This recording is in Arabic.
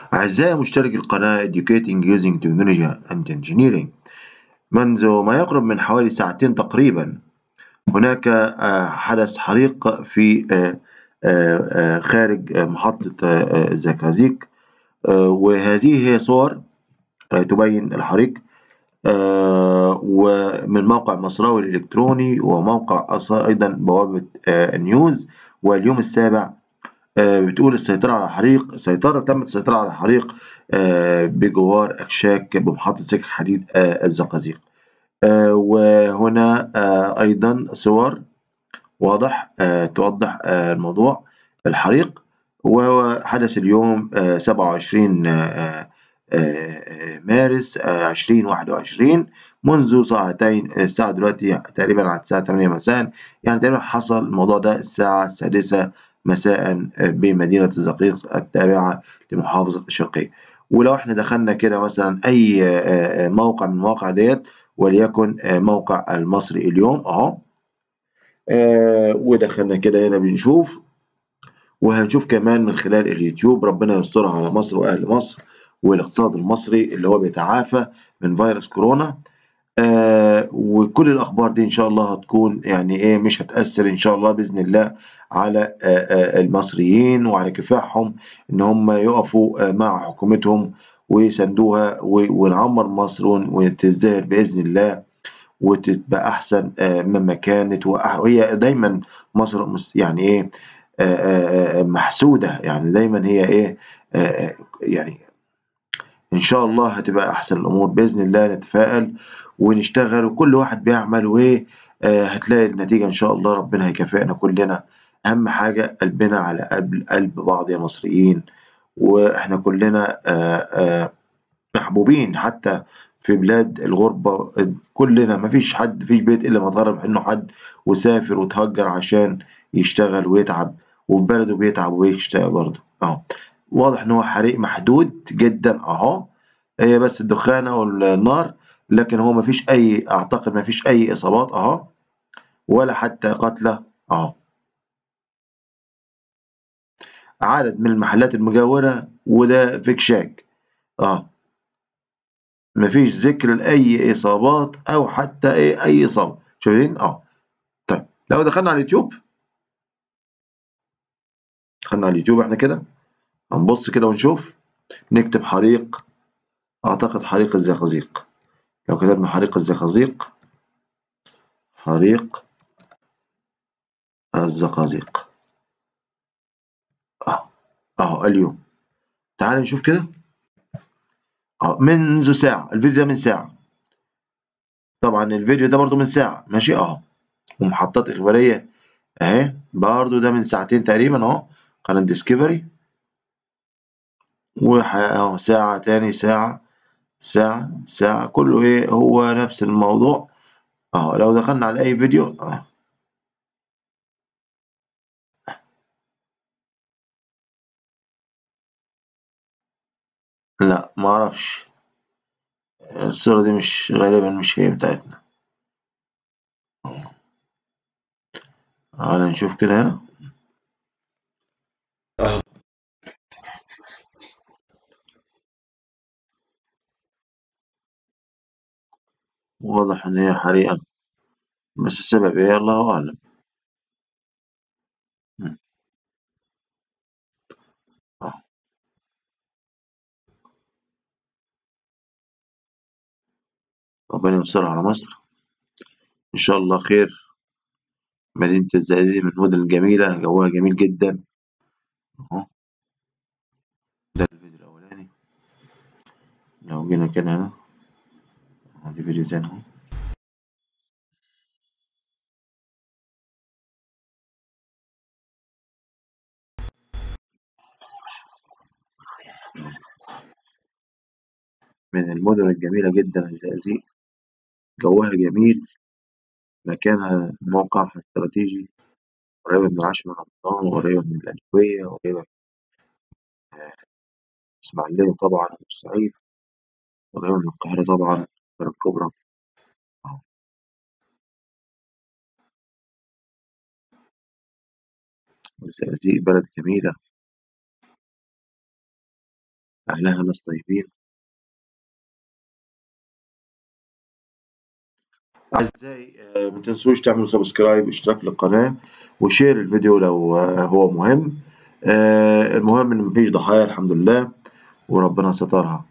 أعزائي مشتركي القناة Educating Using Technology and Engineering. منذ ما يقرب من حوالي ساعتين تقريبا هناك حدث حريق في خارج محطة الزقازيق، وهذه هي صور تبين الحريق، ومن موقع مصراوي الإلكتروني وموقع أيضا بوابة النيوز واليوم السابع. بتقول السيطرة على حريق تمت السيطرة على حريق بجوار أكشاك بمحطة سكك حديد الزقازيق. وهنا أيضا صور واضح توضح الموضوع الحريق، وهو حدث اليوم 27 مارس 2021 منذ ساعتين. الساعة دلوقتي تقريبا على الساعة 8 مساء، يعني تقريبا حصل الموضوع ده الساعة السادسة مساء بمدينة الزقازيق التابعة لمحافظة الشرقية. ولو احنا دخلنا كده مثلا أي موقع من المواقع ديت، وليكن موقع المصري اليوم أهو، ودخلنا كده هنا بنشوف، وهنشوف كمان من خلال اليوتيوب. ربنا يسترها على مصر وأهل مصر والاقتصاد المصري اللي هو بيتعافى من فيروس كورونا. وكل الأخبار دي إن شاء الله هتكون يعني إيه، مش هتأثر إن شاء الله بإذن الله على المصريين وعلى كفاحهم إن هم يقفوا مع حكومتهم ويساندوها ونعمر مصر وتزدهر بإذن الله وتبقى أحسن مما كانت. وهي دايما مصر يعني إيه محسودة، يعني دايما هي إيه يعني إن شاء الله هتبقى أحسن الأمور بإذن الله. نتفائل ونشتغل وكل واحد بيعمل، وهتلاقي النتيجة إن شاء الله. ربنا هيكافئنا كلنا. أهم حاجة قلبنا على قلب بعض يا مصريين، وإحنا كلنا محبوبين حتى في بلاد الغربة. كلنا مفيش حد فيش بيت إلا ما اتغرب عنه حد وسافر وتهجر عشان يشتغل ويتعب، وفي بلده بيتعب ويشتغل برضه أهو. واضح إن هو حريق محدود جدا أهو، هي بس الدخانة والنار، لكن هو مفيش أي، أعتقد مفيش أي إصابات أهو ولا حتى قتلى أهو. عدد من المحلات المجاورة وده في كشاك مفيش ذكر لأي إصابات أو حتى أي إصابة. شايفين طيب لو دخلنا على اليوتيوب، دخلنا على اليوتيوب احنا كده هنبص كده ونشوف، نكتب حريق، أعتقد حريق الزقازيق. لو كتبنا حريق الزقازيق، حريق الزقازيق اليوم، تعال نشوف كده. منذ ساعة، الفيديو ده من ساعة، طبعا الفيديو ده برضو من ساعة ماشي ومحطات إخبارية أهي برضو ده من ساعتين تقريبا قناة ديسكفري، ساعة تاني، ساعة كله هو نفس الموضوع لو دخلنا على أي فيديو لا معرفش، الصورة دي مش غالبا مش هي بتاعتنا. تعالى نشوف كده هنا واضح إن هي حريقة، بس السبب إيه الله أعلم. آه. ربنا يستر على مصر إن شاء الله خير. مدينة الزقازيق من المدن الجميلة، جوها جميل جدا أهو. ده الفيديو الأولاني، لو جينا كده هنا دي فيديو تاني أهو. من المدن الجميلة جدا الزقازيق، جوها جميل، مكانها موقعها استراتيجي، قريبة من العاشر من رمضان وقريبة من الألفية وقريبة من إسماعيلية طبعا وبورسعيد، قريبة من القاهرة طبعا القاهرة الكبرى. الزقازيق بلد جميلة، أهلها ناس طيبين. أعزائي ما تنسوش تعملوا سبسكرايب، اشتراك للقناة، وشير الفيديو لو هو مهم. المهم إن مفيش ضحايا الحمد لله، وربنا سترها.